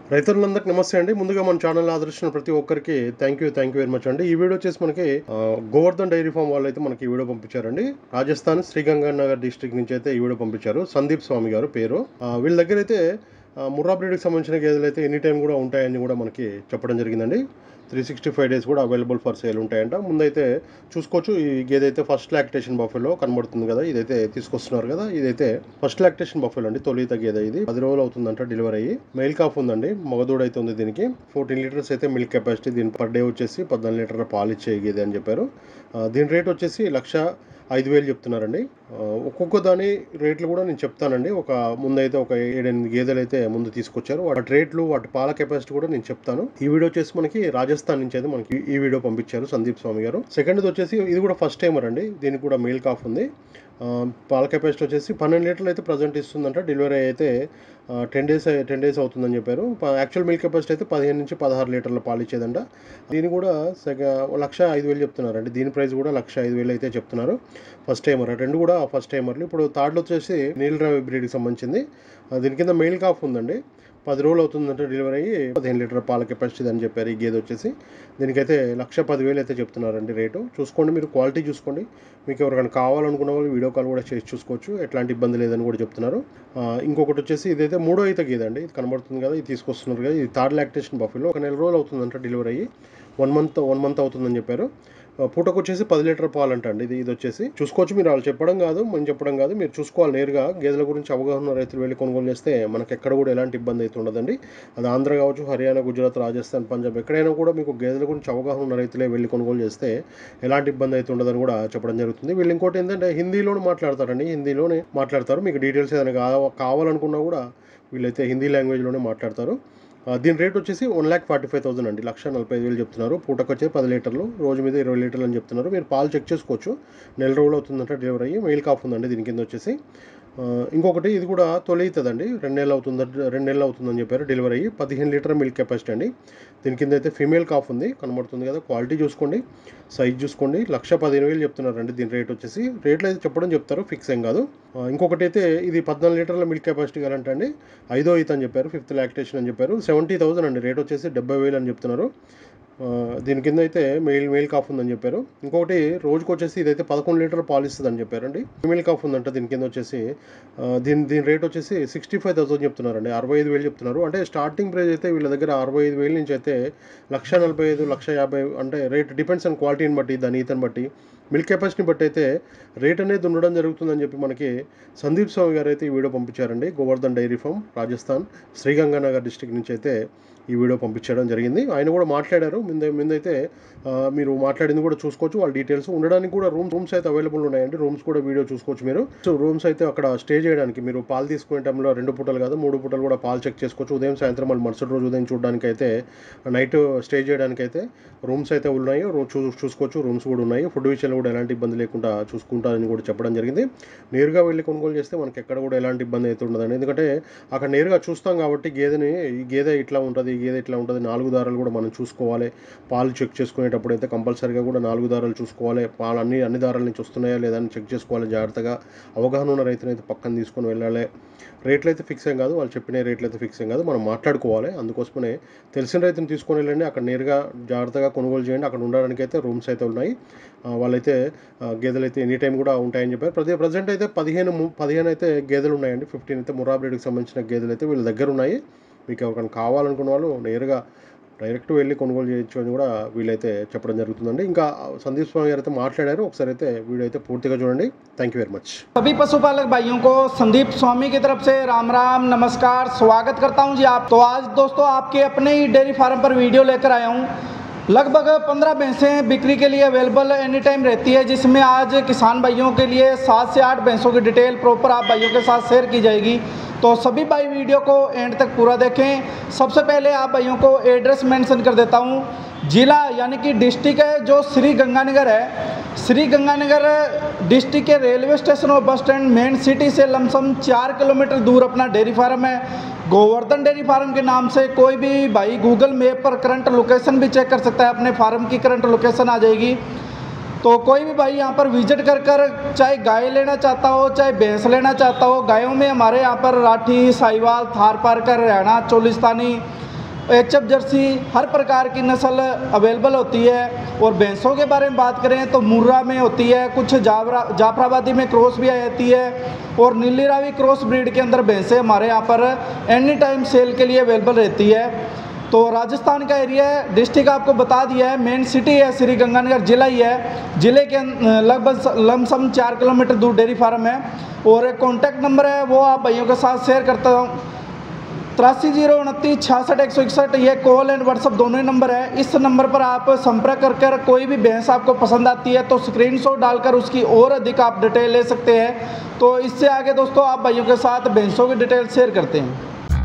రైతులందరికీ నమస్తే అండి. ముందుగా మన ఛానల్ ఆదరించిన ప్రతి ఒక్కరికి థ్యాంక్ యూ వెరీ మచ్ అండి. ఈ వీడియో వచ్చేసి మనకి గోవర్ధన్ డైరీ ఫామ్ వాళ్ళు అయితే మనకి ఈ వీడియో పంపించారండి. రాజస్థాన్ శ్రీగంగానగర్ డిస్ట్రిక్ట్ నుంచి అయితే ఈ వీడియో పంపించారు. సందీప్ స్వామి గారు పేరు. వీళ్ళ దగ్గర అయితే ముర్రా బ్రీడ్కి సంబంధించిన గేదెలు అయితే ఎనీ టైం కూడా ఉంటాయని కూడా మనకి చెప్పడం జరిగిందండి. 365 డేస్ కూడా అవైలబుల్ ఫర్ సేల్ ఉంటాయంట. ముందైతే చూసుకోవచ్చు, ఈ గేదె అయితే ఫస్ట్ లాక్టేషన్ బఫెలో కనబడుతుంది కదా, ఇదైతే తీసుకొస్తున్నారు కదా, ఇదైతే ఫస్ట్ లాక్టేషన్ బఫెలో అండి. తొలిత గేదె ఇది 10 రోజులు అవుతుందంట డెలివరీ అయ్యి. మెయిల్ కాఫ్ ఉందండి, మగదూడ అయితే ఉంది. దీనికి 14 లీటర్స్ అయితే మిల్క్ కెపాసిటీ, దీని పర్ డే వచ్చేసి 14 లీటర్ల పాలు ఇచ్చే గేదె అని చెప్పారు. దీని రేట్ వచ్చేసి 1,05,000 చెప్తున్నారండి. ఒక్కొక్క దాని రేట్లు కూడా నేను చెప్తానండి. ముందైతే ఒక 7-8 గేదెలు అయితే ముందు తీసుకొచ్చారు. వాటి రేట్లు, వాటి పాల కెపాసిటీ కూడా నేను చెప్తాను. ఈ వీడియో వచ్చేసి మనకి రాజస్థాన్ నుంచి అయితే మనకి ఈ వీడియో పంపించారు సందీప్ స్వామి గారు. సెకండ్ వచ్చేసి ఇది కూడా ఫస్ట్ టైమర్ అండి. దీనికి కూడా మెయిల్ కాఫ్ ఉంది. పాల కెపాసిటీ వచ్చేసి 12 లీటర్లు అయితే ప్రజెంట్ ఇస్తుందంట. డెలివరీ అయితే 10 డేస్ అవుతుందని చెప్పారు. యాక్చువల్ మిల్క్ కెపాసిటీ అయితే 15 నుంచి 16 లీటర్ల పాలు ఇచ్చేదంట. దీని కూడా 1,05,000 చెప్తున్నారండి. దీని ప్రైస్ కూడా 1,05,000 అయితే చెప్తున్నారు. ఫస్ట్ టైమర్, రెండు కూడా ఫస్ట్ టైమర్లు. ఇప్పుడు థర్డ్ వచ్చేసి నీలరావి బ్రీడ్కి సంబంధించింది. దీని కింద మెయిల్ కాఫ్ ఉందండి. 10 రోజులు అవుతుందంటే డెలివరీ అయ్యి 15 లీటర్ పాల కెపాసిటీ అని చెప్పారు. ఈ గేదె వచ్చేసి దీనికైతే 1,10,000 అయితే చెప్తున్నారండి రేటు. చూసుకోండి, మీరు క్వాలిటీ చూసుకోండి. మీకు ఎవరికైనా కావాలనుకున్న వాళ్ళు వీడియో కాల్ కూడా చేసి చూసుకోవచ్చు, ఎట్లాంటి ఇబ్బంది లేదని కూడా చెప్తున్నారు. ఇంకొకటి వచ్చేసి ఇదైతే 3వ ఈత గేదె అండి. ఇది కనబడుతుంది కదా, ఇది తీసుకొస్తున్నారు కదా, ఇది థర్డ్ లాక్టేషన్ బఫెలో. ఒక నెల రోజులు అవుతుందంట డెలివరీ అయ్యి. 1 మంత్ అవుతుందని చెప్పారు. పూటకు వచ్చేసి 10 లీటర్ పాలు అంట అండి. ఇది వచ్చేసి చూసుకోవచ్చు, మీరు వాళ్ళు చెప్పడం కాదు, మనం చెప్పడం కాదు, మీరు చూసుకోవాలి. నేరుగా గేదెల గురించి అవగాహన రైతులు వెళ్ళి కొనుగోలు చేస్తే మనకు ఎక్కడ కూడా ఎలాంటి ఇబ్బంది అయితే ఉండదండి. అది ఆంధ్ర కావచ్చు, హర్యానా, గుజరాత్, రాజస్థాన్, పంజాబ్, ఎక్కడైనా కూడా మీకు గేదెల గురించి అవగాహన ఉన్న రైతులే వెళ్ళి కొనుగోలు చేస్తే ఎలాంటి ఇబ్బంది అయితే ఉండదని కూడా చెప్పడం జరుగుతుంది. వీళ్ళు ఇంకోటి ఏంటంటే హిందీలోనే మాట్లాడతారండి. హిందీలోనే మాట్లాడతారు. మీకు డీటెయిల్స్ ఏదైనా కావాలనుకున్నా కూడా వీళ్ళైతే హిందీ లాంగ్వేజ్లోనే మాట్లాడతారు. దీని రేట్ వచ్చేసి 1,45,000 అండి. 1,45,000 చెప్తున్నారు. పూటకు వచ్చే 10 లీటర్లు, రోజు మీద 20 లీటర్లు అని చెప్తున్నారు. మీరు పాలు చెక్ చేసుకోవచ్చు. నెల రోజులు అవుతుందంటే డెలివరీ అయ్యి. మెయిల్ కాఫ్ ఉందండి దీని కింద వచ్చేసి. ఇంకొకటి ఇది కూడా తొలితుందండి. 2 నెలలు అవుతుందని చెప్పారు డెలివరీ అయ్యి. 15 లీటర్ మిల్క్ కెపాసిటీ అండి. దీని కింద అయితే ఫీమేల్ కాఫ్ ఉంది, కనబడుతుంది కదా. క్వాలిటీ చూసుకోండి, సైజ్ చూసుకోండి. 1,15,000 చెప్తున్నారండి. దీని రేట్ వచ్చేసి రేట్లు అయితే చెప్తారు, ఫిక్స్ ఏం కాదు. ఇంకొకటి అయితే ఇది 14 లీటర్ల మిల్క్ కెపాసిటీ కావాలంటే అండి 5వ ఈత అని చెప్పారు. 5th లాక్టేషన్ అని చెప్పారు. 70,000 అండి. రేట్ వచ్చేసి 70,000 అని చెప్తున్నారు. దీని కింద అయితే మెయిల్ కాఫ్ ఉందని చెప్పారు. ఇంకొకటి రోజుకి వచ్చేసి ఇదైతే 11 లీటర్ పాలు ఇస్తుంది అని చెప్పారండి. ఫీమేల్ కాఫ్ ఉందంట దీని కింద వచ్చేసి. దీని రేట్ వచ్చేసి 65,000 చెప్తున్నారండి. 65,000 చెప్తున్నారు. అంటే స్టార్టింగ్ ప్రైస్ అయితే వీళ్ళ దగ్గర 65,000 నుంచి అయితే 1,45,000, 1,50,000 అంటే రేట్ డిపెండ్స్ ఆన్ క్వాలిటీని బట్టి, దాని ఈతని బట్టి, మిల్క్ కెపాసిటీని బట్టి అయితే రేట్ అనేది ఉండడం జరుగుతుందని చెప్పి మనకి సందీప్ స్వామి గారు అయితే ఈ వీడియో పంపించారండి. Govardhan dairy farm, Rajasthan, Sriganganagar district నుంచి అయితే ఈ వీడియో పంపించడం జరిగింది. ఆయన కూడా మాట్లాడారు. ముందైతే మీరు మాట్లాడింది కూడా చూసుకోవచ్చు. వాళ్ళ డీటెయిల్స్ ఉండడానికి కూడా రూమ్స్ అయితే అవైలబుల్ ఉన్నాయండి. రూమ్స్ కూడా వీడియో చూసుకోవచ్చు మీరు. సో రూమ్స్ అయితే అక్కడ స్టే చేయడానికి, మీరు పాలు తీసుకునే టైంలో 2 పూటలు కాదు 3 పూటలు కూడా పాలు చెక్ చేసుకోవచ్చు. ఉదయం సాయంత్రం, మళ్ళీ మరుసటి రోజు ఉదయం చూడడానికి అయితే, నైట్ స్టే చేయడానికి అయితే రూమ్స్ అయితే ఉన్నాయి. చూసుకోవచ్చు, రూమ్స్ కూడా ఉన్నాయి. ఫుడ్ విషయంలో కూడా ఎలాంటి ఇబ్బంది లేకుండా చూసుకుంటారని కూడా చెప్పడం జరిగింది. నేరుగా వెళ్ళి కొనుగోలు చేస్తే మనకి ఎక్కడ కూడా ఎలాంటి ఇబ్బంది అయితే ఉండదండి. ఎందుకంటే అక్కడ నేరుగా చూస్తాం కాబట్టి ఈ గేదె ఇట్లా ఉంటుంది, ఈ గేదె ఇట్లా ఉంటుంది. 4 దారాలు కూడా మనం చూసుకోవాలి. పాలు చెక్ చేసుకునేటప్పుడు అయితే కంపల్సరీగా కూడా 4 దారాలు చూసుకోవాలి. పాలు అన్ని దారాల నుంచి వస్తున్నాయా లేదా అని చెక్ చేసుకోవాలి. జాగ్రత్తగా అవగాహన ఉన్న రైతుని అయితే పక్కన తీసుకొని వెళ్ళాలి. రేట్లు అయితే ఫిక్స్ ఏం కాదు, వాళ్ళు చెప్పిన రేట్లు అయితే ఫిక్స్ ఏం కాదు, మనం మాట్లాడుకోవాలి. అందుకోసమే తెలిసిన రైతుని తీసుకొని వెళ్ళండి. అక్కడ నేరుగా జాగ్రత్తగా కొనుగోలు చేయండి. అక్కడ ఉండడానికి అయితే రూమ్స్ అయితే ఉన్నాయి. వాళ్ళైతే గేదెలు అయితే ఎనీ టైం కూడా ఉంటాయని చెప్పారు. ప్రజెంట్ అయితే 15 అయితే గేదెలు ఉన్నాయండి. 15 అయితే ముర్రా బ్రీడ్కి సంబంధించిన గేదెలు అయితే వీళ్ళ దగ్గర ఉన్నాయి. మీకు ఎవరికైనా కావాలనుకున్న వాళ్ళు నేరుగా డైరెక్ట్ వెళ్ళి కొనుగోలు చేయొచ్చు అని కూడా వీళ్ళైతే చెప్పడం జరుగుతుందండి. ఇంకా సందీప్ స్వామి గారు అయితే మాట్లాడారు. ఒకసారి అయితే వీడియో అయితే పూర్తిగా చూడండి. Thank you very much. सभी पशुपालक भाइयों को संदीप स्वामी की तरफ से राम राम नमस्कार, स्वागत करता हूं जी आप। तो आज दोस्तों आपके अपने ही डेयरी फार्म पर वीडियो लेकर आया हूं। लगभग 15 भैंसें बिक्री के लिए अवेलेबल एनी टाइम रहती है, जिसमें आज किसान भाइयों के लिए 7 से 8 भैंसों की डिटेल प्रॉपर आप भाइयों के साथ शेयर की जाएगी। तो सभी भाई वीडियो को एंड तक पूरा देखें। सबसे पहले आप भाइयों को एड्रेस मेंशन कर देता हूँ। जिला यानी कि डिस्ट्रिक्ट है जो श्री गंगानगर है। श्री गंगानगर डिस्ट्रिक्ट के रेलवे स्टेशन और बस स्टैंड मेन सिटी से लमसम 4 किलोमीटर दूर अपना डेयरी फार्म है। गोवर्धन डेयरी फार्म के नाम से कोई भी भाई गूगल मैप पर करंट लोकेशन भी चेक कर सकता है। अपने फार्म की करंट लोकेशन आ जाएगी। तो कोई भी भाई यहाँ पर विजिट कर चाहे गाय लेना चाहता हो, चाहे भैंस लेना चाहता हो। गायों में हमारे यहाँ पर Rathi, Sahiwal, Tharparkar, Haryana, Cholistani, HF Jersey, हर प्रकार की नस्ल अवेलेबल होती है। और भैंसों के बारे में बात करें तो मुर्रा में होती है, कुछ जाफराबादी में क्रॉस भी आ जाती है और नीली रावी क्रॉस ब्रीड के अंदर भैंसें हमारे यहाँ पर एनी टाइम सेल के लिए अवेलेबल रहती है। तो राजस्थान का एरिया है, डिस्ट्रिक्ट आपको बता दिया है, मेन सिटी है श्रीगंगानगर जिला ही है। जिले के लगभग लमसम 4 किलोमीटर दूर डेयरी फार्म है। और कॉन्टैक्ट नंबर है वो आप भाइयों के साथ शेयर करता हूँ, 83 029 66 161। ये कॉल एंड व्हाट्सअप दोनों ही नंबर है। इस नंबर पर आप संपर्क कर कोई भी भैंस आपको पसंद आती है तो स्क्रीनशॉट डालकर उसकी और अधिक आप डिटेल ले सकते हैं। तो इससे आगे दोस्तों आप भाइयों के साथ भैंसों की डिटेल शेयर करते हैं।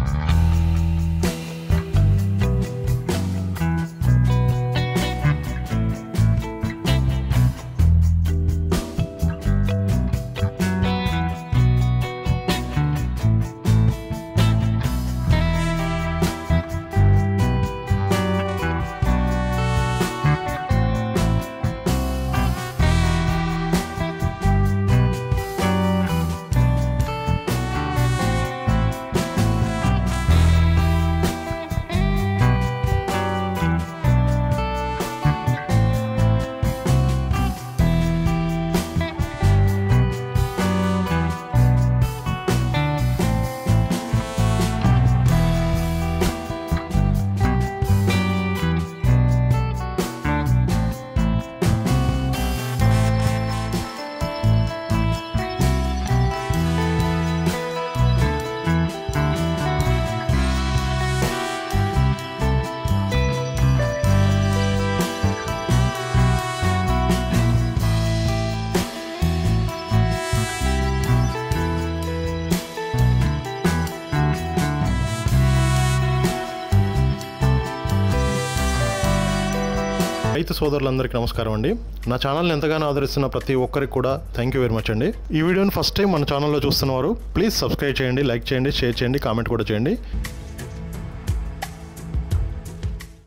రైతు సోదరులందరికీ నమస్కారం అండి. నా ఛానల్ని ఎంతగానో ఆదరిస్తున్న ప్రతి ఒక్కరికి కూడా థ్యాంక్ యూ వెరీ మచ్ అండి. ఈ వీడియోని ఫస్ట్ టైం మన ఛానల్లో చూస్తున్నవారు ప్లీజ్ సబ్స్క్రైబ్ చేయండి, లైక్ చేయండి, షేర్ చేయండి, కామెంట్ కూడా చేయండి.